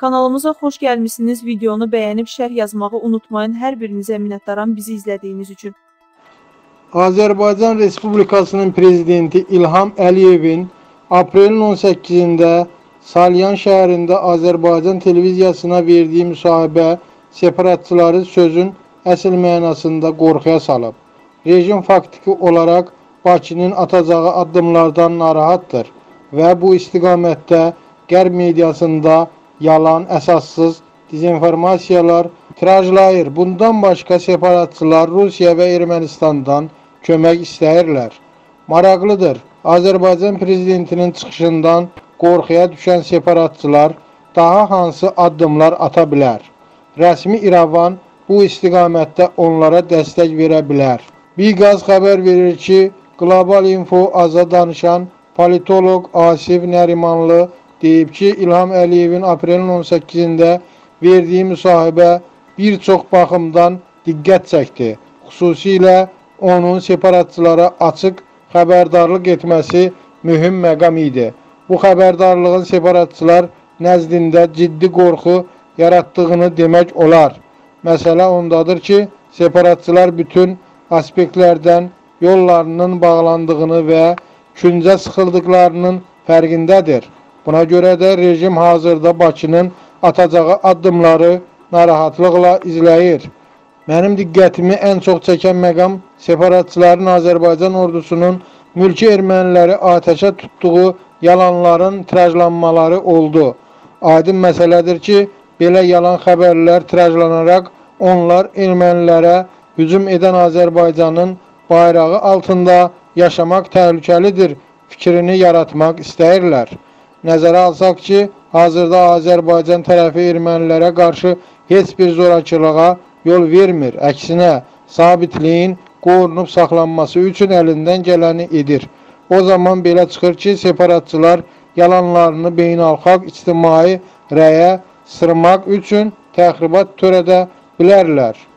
Kanalımıza xoş gəlmişsiniz. Videonu bəyənib şərh yazmağı unutmayın. Hər birinizə minnətdaram bizi izlədiyiniz üçün. Azərbaycan Respublikasının Prezidenti İlham Əliyevin aprelin 18-də Salyan şəhərində Azərbaycan televiziyasına verdiyi müsahibə separatçıları sözün əsl mənasında qorxuya salıb. Rejim faktiki olaraq Bakının atacağı addımlardan narahatdır və bu istiqamətdə Qərb mediasında yalan, əsassız dezinformasiyalar tirajlayır. Bundan başqa separatçılar Rusiya və Ermənistandan kömək istəyirlər. Maraqlıdır, Azərbaycan Prezidentinin çıxışından qorxuya düşən separatçılar daha hansı addımlar ata bilər? Rəsmi İrəvan bu istiqamətdə onlara dəstək verə bilər. Biqaz xəbər verir ki, Qlobal Info Aza danışan politoloq Asif Nərimanlı deyib ki, İlham Əliyevin aprelin 18-də verdiyi müsahibə bir çox baxımdan diqqət çəkdi. Xüsusilə onun separatçılara açıq xəbərdarlıq etməsi mühüm məqam idi. Bu xəbərdarlığın separatçılar nəzdində ciddi qorxu yaratdığını demək olar. Məsələ ondadır ki, separatçılar bütün aspektlərdən yollarının bağlandığını və küncə sıxıldıqlarının fərqindədir. Buna görə də rejim hazırda Bakının atacağı addımları narahatlıqla izləyir. Mənim diqqətimi ən çox çəkən məqam separatçıların Azərbaycan ordusunun mülki erməniləri atəşə tutduğu yalanların tirajlanmaları oldu. Aydın məsələdir ki, belə yalan xəbərlər tirajlanaraq onlar ermənilərə hücum edən Azərbaycanın bayrağı altında yaşamaq təhlükəlidir fikrini yaratmaq istəyirlər. Nəzərə alsaq ki, hazırda Azərbaycan tərəfi ermənilərə qarşı heç bir zorakılığa yol vermir. Əksinə, sabitliyin qorunub saxlanması üçün əlindən gələni edir. O zaman belə çıxır ki, separatçılar yalanlarını beynəlxalq ictimai rəyə sırmaq üçün təxribat törədə bilərlər.